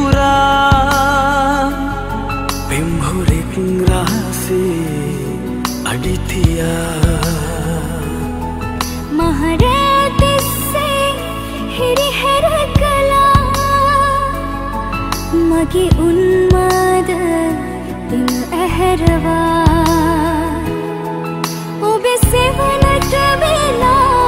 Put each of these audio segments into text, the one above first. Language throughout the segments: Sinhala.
පුරා පෙම්හොරෙක් රහසේ අඩිතියා මහරෑ තිස්සේ හිරිහැර කළා මගේ උන්මාද දින ඇහැරවා ඔබ සෙවනට වෙලා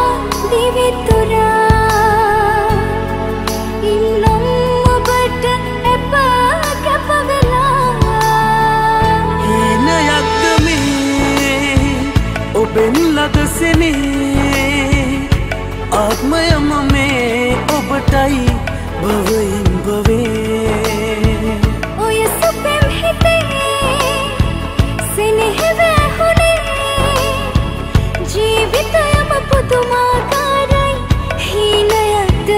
දිවිතුරා ඉන්නම් ඔබට එපා කැප වෙලා හීනයක්ද මේ ඔබෙන් ලදසෙනේ ආත්මයම මේ ඔබටයි භවයෙන් භවේ ඔය සුපෙම් හිතේ සෙනෙහ වැහුනේ ජීවිතයම පුදුමාකාරයි හීනයක්ද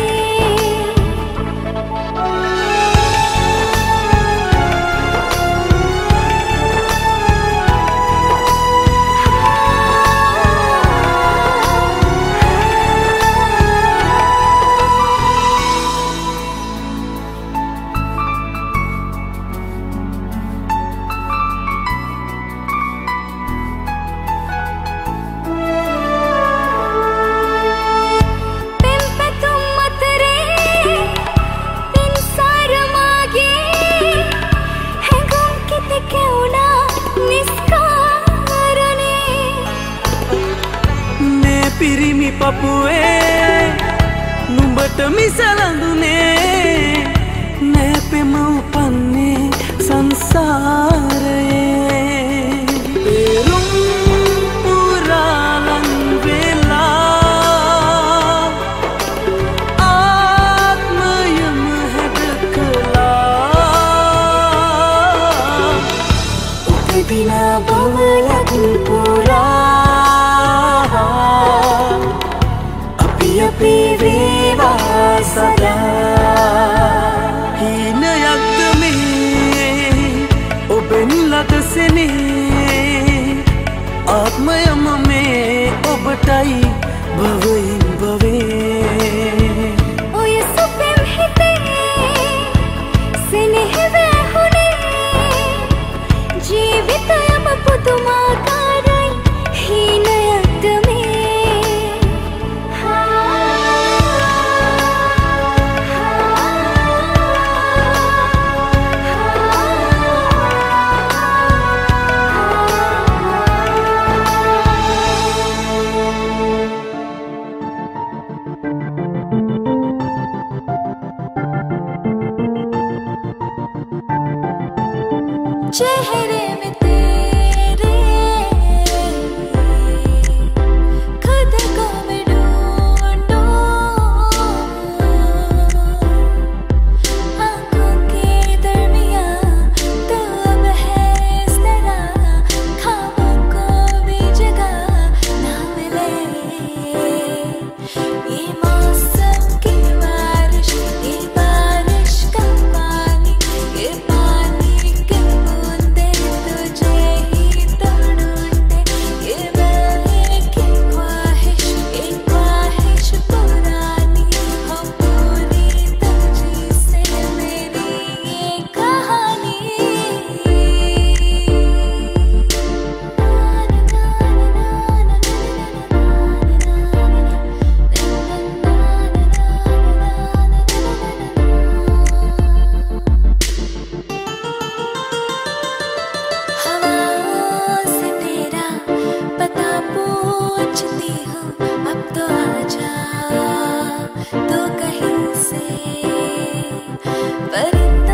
පිරිමි පපුවේ නුඹට මිසලඳුනේ නෑ පෙම උපන්නේ සංසාරයේ පෙරුම් පුරාලන් වෙලා ආත්මයම හැඩකලා උපදිනා බවයක් පුරා අපි වේවා සදා හීනයක්ද මේ ඔබෙන් ලදසෙනේ ආත්මයම මේ ඔබටයි භවයෙන් භවේ ඔය සුපෙම් හිතේ සෙනෙහ වැහුනේ ජීවිතයම පුදුමාකාරයි හීනයක්ද चेहरे में तेरे खुद को मैं ढूंढूं आंखों के दरमियां तो अब है इस तरह ख्वाबों को भी जगह ना मिले ये मौसम की बारिश का पानी ये पानी के बूंदे तुझे ही तो ढूंढे ये बहने की ख्वाहिश पुरानी हो पूरी तुझी से मेरी ये कहानी हवाओं से तेरा पता पूछती हूँ अब तो आजा तो कहीं से परिंदे